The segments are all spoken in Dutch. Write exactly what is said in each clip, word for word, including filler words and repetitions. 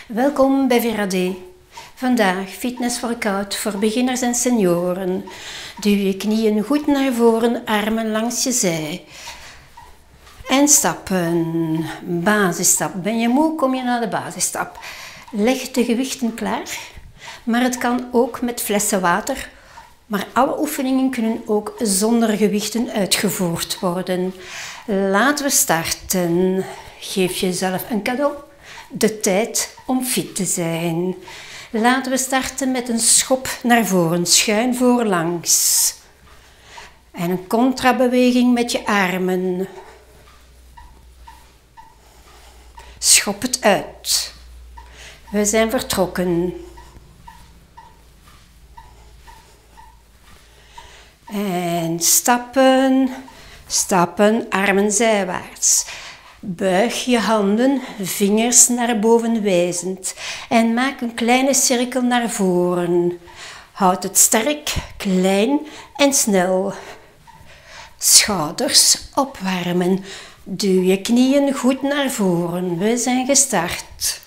Welkom bij Vera-D. Vandaag fitness workout voor beginners en senioren. Duw je knieën goed naar voren, armen langs je zij. En stappen. Basisstap. Ben je moe, kom je naar de basisstap. Leg de gewichten klaar. Maar het kan ook met flessen water. Maar alle oefeningen kunnen ook zonder gewichten uitgevoerd worden. Laten we starten. Geef jezelf een cadeau. De tijd om fit te zijn. Laten we starten met een schop naar voren, schuin voorlangs. En een contrabeweging met je armen. Schop het uit. We zijn vertrokken. En stappen, stappen, armen zijwaarts. Buig je handen, vingers naar boven wijzend en maak een kleine cirkel naar voren. Houd het sterk, klein en snel. Schouders opwarmen. Duw je knieën goed naar voren. We zijn gestart.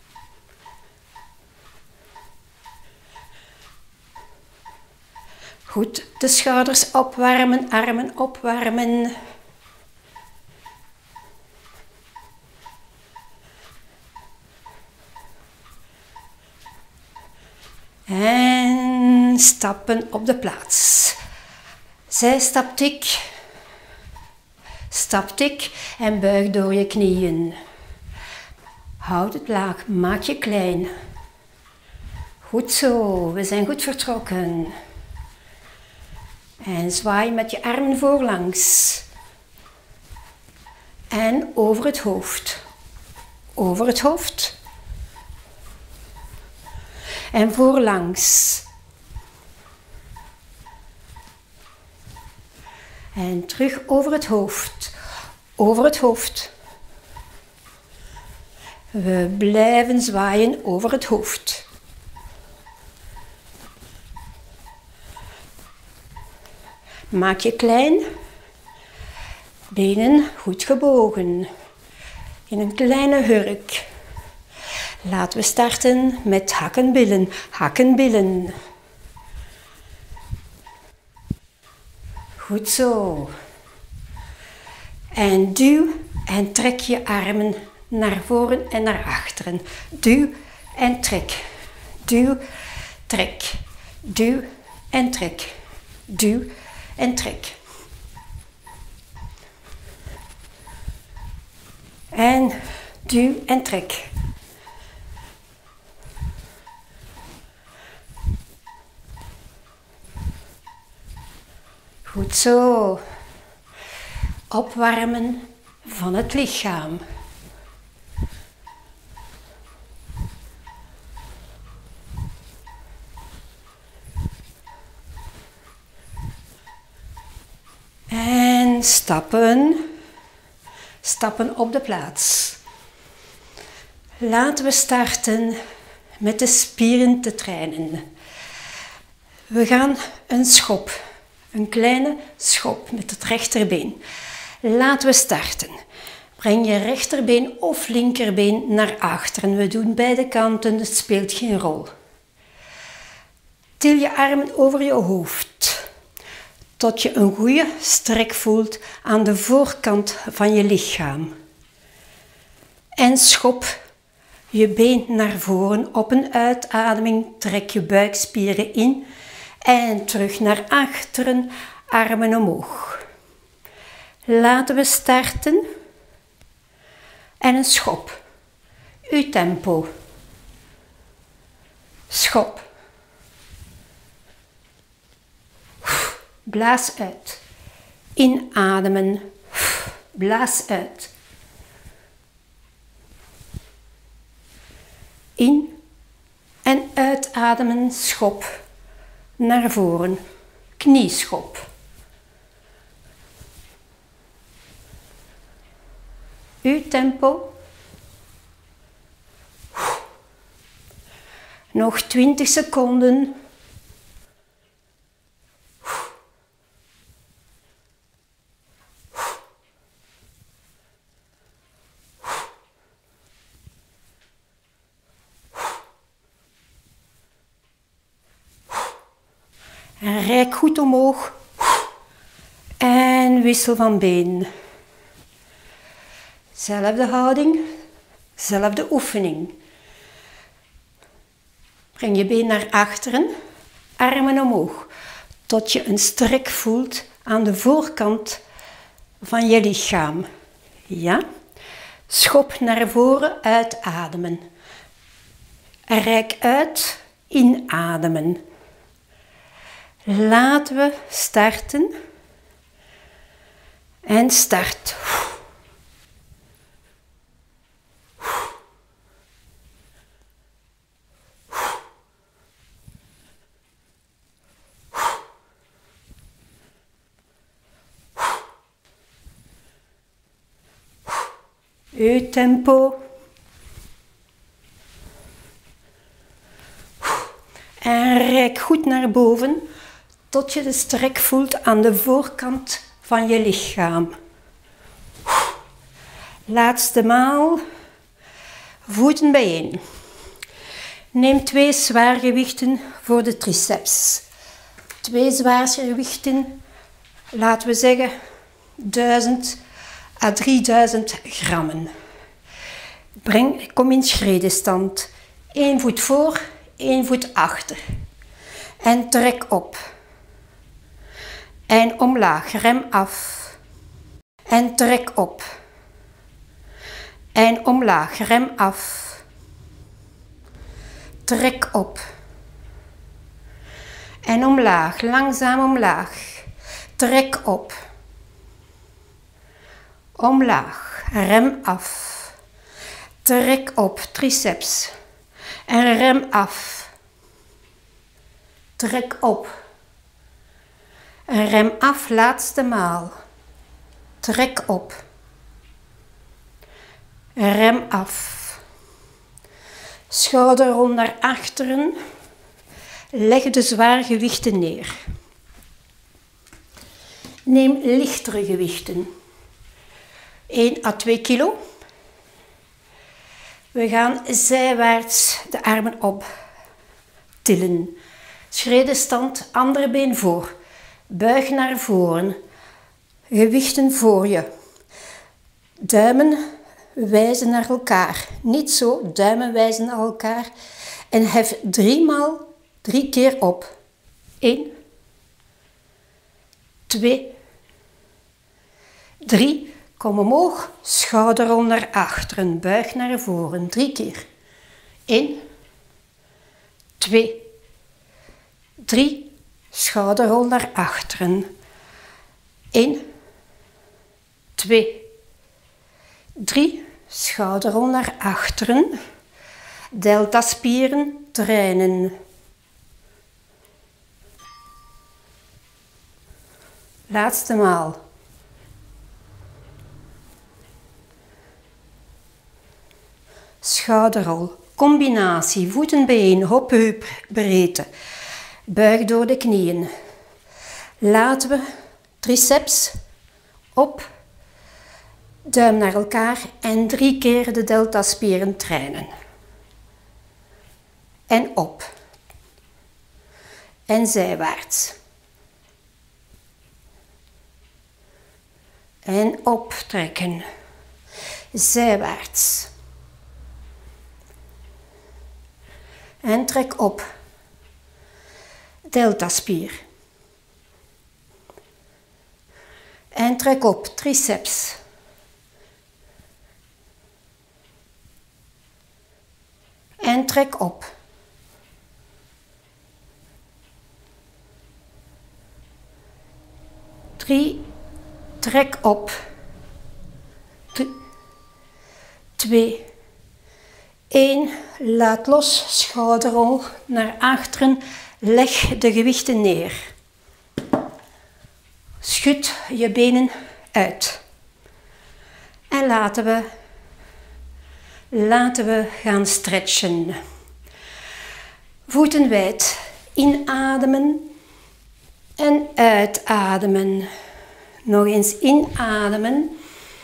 Goed, de schouders opwarmen, armen opwarmen. En stappen op de plaats. Zij stapt ik. Stapt ik en buig door je knieën. Houd het laag, maak je klein. Goed zo, we zijn goed vertrokken. En zwaai met je armen voorlangs. En over het hoofd. Over het hoofd. En voorlangs. En terug over het hoofd. Over het hoofd. We blijven zwaaien over het hoofd. Maak je klein. Benen goed gebogen. In een kleine hurk. Laten we starten met hakkenbillen. Hakkenbillen. Goed zo. En duw en trek je armen naar voren en naar achteren. Duw en trek. Duw, trek. Duw en trek. Duw en trek. En duw en trek. Goed zo. Opwarmen van het lichaam. En stappen. Stappen op de plaats. Laten we starten met de spieren te trainen. We gaan een schop. Een kleine schop met het rechterbeen. Laten we starten. Breng je rechterbeen of linkerbeen naar achteren. We doen beide kanten, het speelt geen rol. Til je armen over je hoofd. Tot je een goede strek voelt aan de voorkant van je lichaam. En schop je been naar voren. Op een uitademing trek je buikspieren in. En terug naar achteren, armen omhoog. Laten we starten. En een schop. Uw tempo. Schop. Blaas uit. Inademen. Blaas uit. In en uitademen, schop. Naar voren, knieschop. Uw tempo. Nog twintig seconden. En rek goed omhoog. En wissel van been. Zelfde houding, zelfde oefening. Breng je been naar achteren, armen omhoog, tot je een strek voelt aan de voorkant van je lichaam. Ja? Schop naar voren, uitademen. Rek uit, inademen. Laten we starten. En start. Uw tempo. En rek goed naar boven tot je de strek voelt aan de voorkant van je lichaam. Laatste maal. Voeten bijeen. Neem twee zwaargewichten voor de triceps. Twee zwaargewichten, laten we zeggen duizend à drieduizend grammen. Breng, kom in schredestand. Eén voet voor, één voet achter. En trek op. En omlaag, rem af. En trek op. En omlaag, rem af. Trek op. En omlaag, langzaam omlaag. Trek op. Omlaag, rem af. Trek op, triceps. En rem af. Trek op. En rem af, laatste maal. Trek op. Rem af. Schouderrol naar achteren. Leg de zwaargewichten neer. Neem lichtere gewichten. één à twee kilo. We gaan zijwaarts de armen op tillen. Schredestand, andere been voor. Buig naar voren. Gewichten voor je. Duimen wijzen naar elkaar. Niet zo, duimen wijzen naar elkaar. En hef driemaal, drie keer op. Eén. Twee. Drie. Kom omhoog, schouderrol naar achteren, buig naar voren, drie keer. Eén, twee, drie, schouderrol naar achteren. Eén, twee, drie, schouderrol naar achteren. Deltaspieren trainen. Laatste maal. Schouderrol, combinatie, voeten bijeen, hop, heup, breedte. Buig door de knieën. Laten we triceps op, duim naar elkaar en drie keer de deltaspieren trainen. En op. En zijwaarts. En optrekken. Zijwaarts. En trek op. Deltaspier. En trek op, triceps. En trek op. Drie, trek op. Drie, twee, één, laat los, schouderrol naar achteren, leg de gewichten neer. Schud je benen uit. En laten we, laten we gaan stretchen. Voeten wijd, inademen en uitademen. Nog eens inademen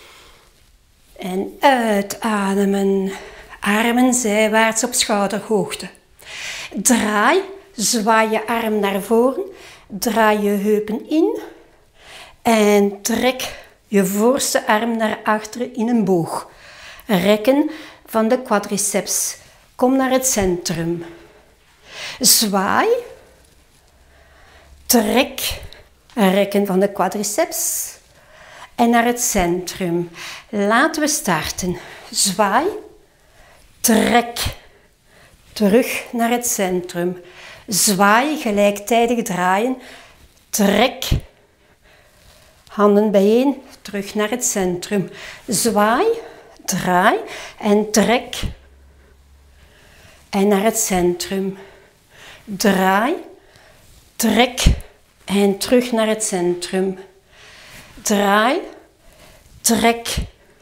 en uitademen. Armen zijwaarts op schouderhoogte. Draai, zwaai je arm naar voren. Draai je heupen in en trek je voorste arm naar achteren in een boog. Rekken van de quadriceps. Kom naar het centrum. Zwaai. Trek. Rekken van de quadriceps. En naar het centrum. Laten we starten. Zwaai. Trek. Terug naar het centrum. Zwaai, gelijktijdig draaien. Trek. Handen bijeen, terug naar het centrum. Zwaai, draai en trek. En naar het centrum. Draai, trek en terug naar het centrum. Draai, trek,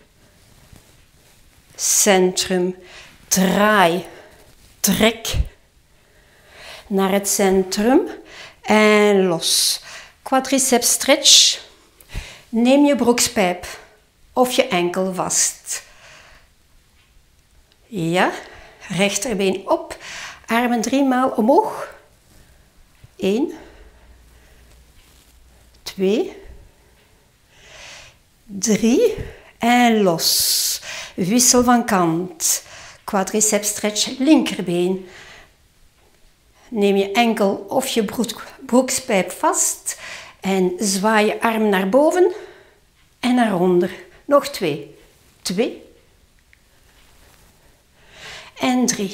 centrum. Draai, trek naar het centrum en los. Quadriceps stretch. Neem je broekspijp of je enkel vast. Ja, rechterbeen op, armen driemaal omhoog. Eén, twee, drie en los. Wissel van kant. Quadriceps stretch, linkerbeen. Neem je enkel of je broek, broekspijp vast en zwaai je arm naar boven en naar onder. Nog twee. Twee. En drie.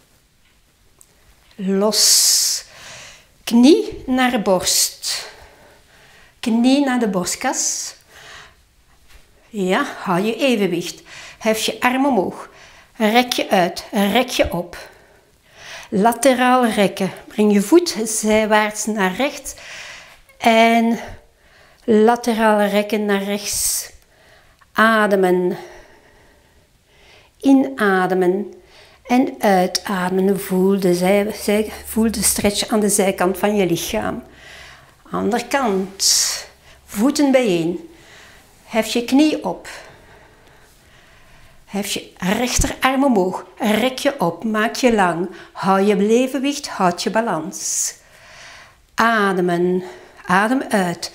Los. Knie naar borst. Knie naar de borstkas. Ja, hou je evenwicht. Hef je arm omhoog. Rek je uit. Rek je op. Lateraal rekken. Breng je voet zijwaarts naar rechts. En lateraal rekken naar rechts. Ademen. Inademen. En uitademen. Voel de, zij, zij, voel de stretch aan de zijkant van je lichaam. Andere kant. Voeten bijeen. Hef je knie op. Hef je rechterarm omhoog. Rek je op. Maak je lang. Hou je evenwicht. Houd je balans. Ademen. Adem uit.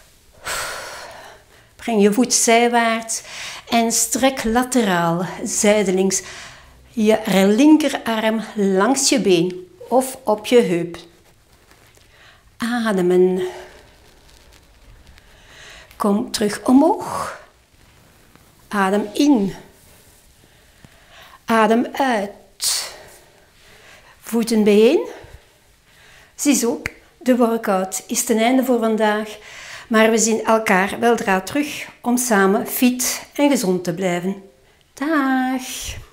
Breng je voet zijwaarts en strek lateraal, zijdelings, je linkerarm langs je been of op je heup. Ademen. Kom terug omhoog. Adem in. Adem uit. Voeten bijeen. Ziezo. De workout is ten einde voor vandaag, maar we zien elkaar weldra terug om samen fit en gezond te blijven. Dag!